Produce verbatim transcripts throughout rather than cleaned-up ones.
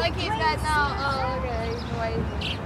like he's got no. Oh, okay, he's waving.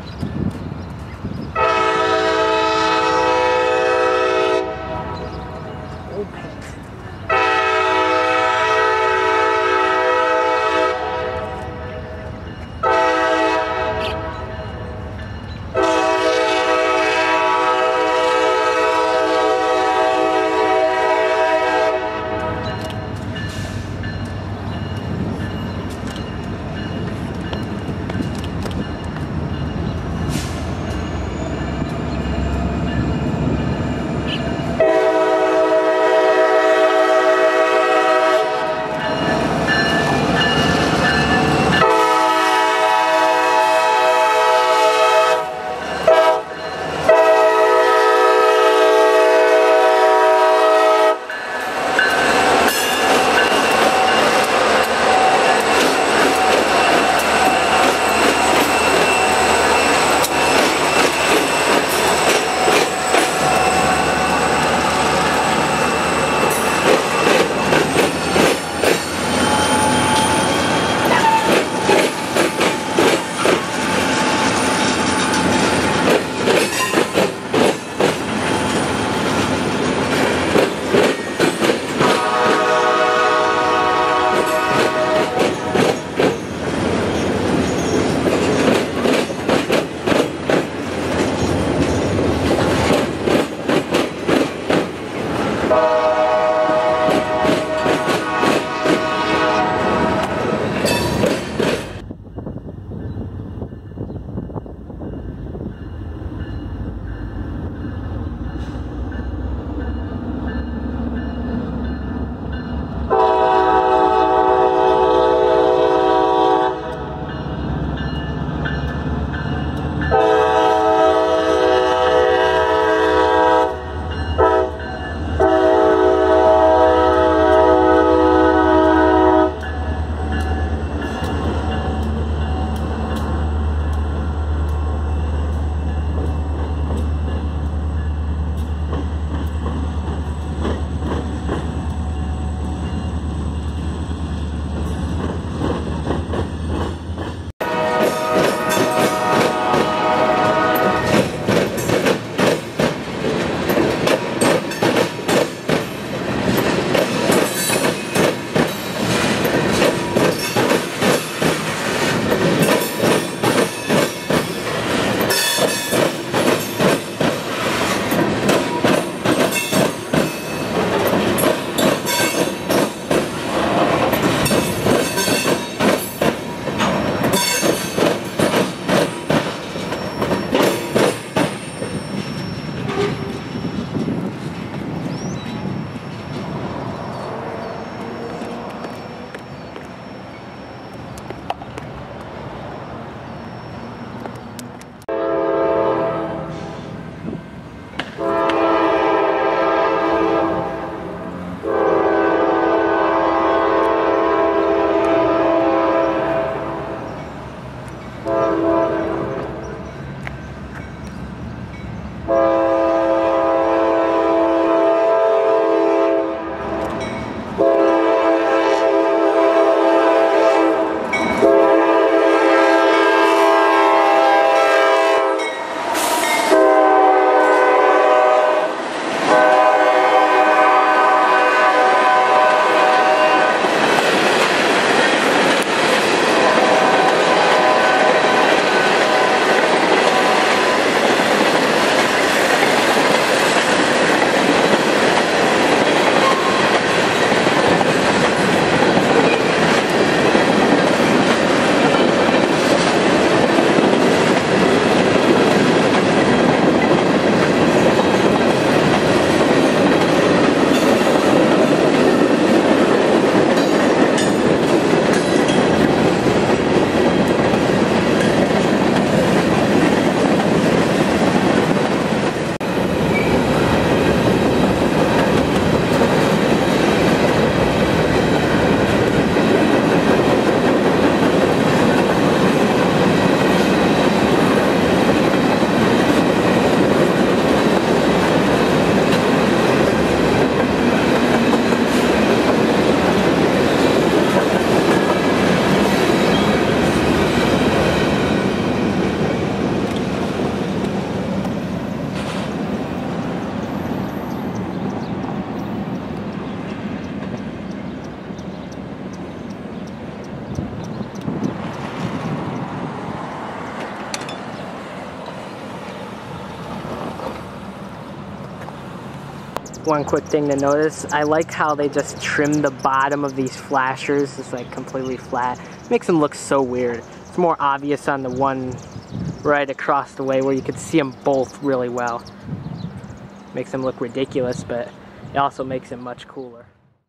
One quick thing to notice, I like how they just trim the bottom of these flashers. It's like completely flat. Makes them look so weird. It's more obvious on the one right across the way where you could see them both really well. Makes them look ridiculous, but it also makes them much cooler.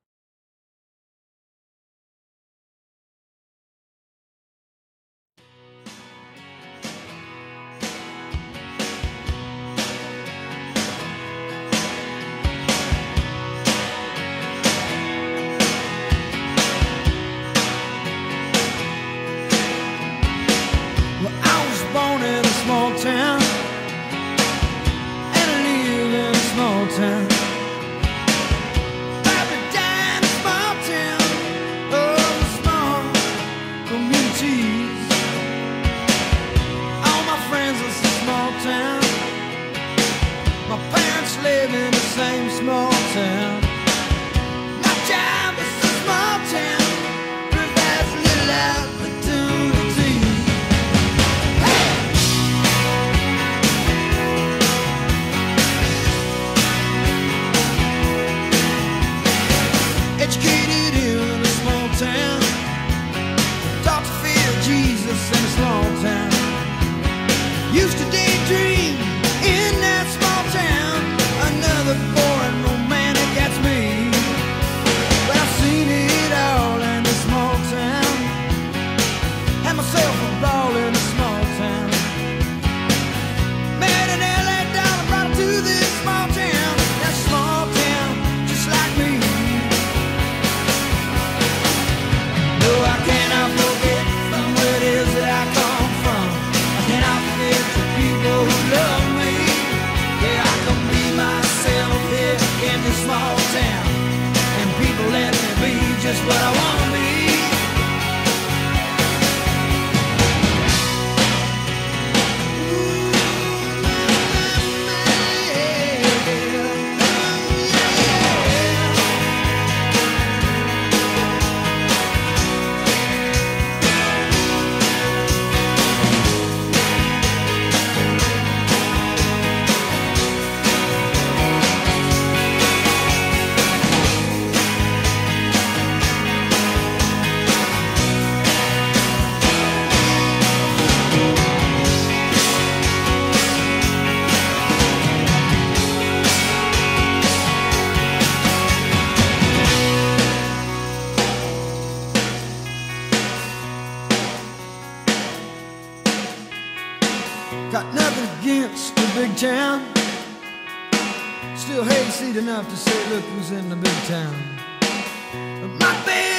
Town, and I live in a small town. Paradise, small town, oh, small communities. All my friends live in a small town. My parents live in the same small town. My job is a small town, provides a little opportunity. Educated in a small town, taught to fear Jesus in a small town. Used to daydream in that small town, another boring romantic, that's me. But I've seen it all in a small town, had myself a ball in a small town. Met an L A dollar, brought her to this small town. That small town, just like me. No, I cannot forget from where it is that I come from. I cannot forget the people who love me. Yeah, I can be myself here in this small town, and people let me be just what I want to be. Got nothing against the big town, still hayseed enough to say, look who's in the big town. But my band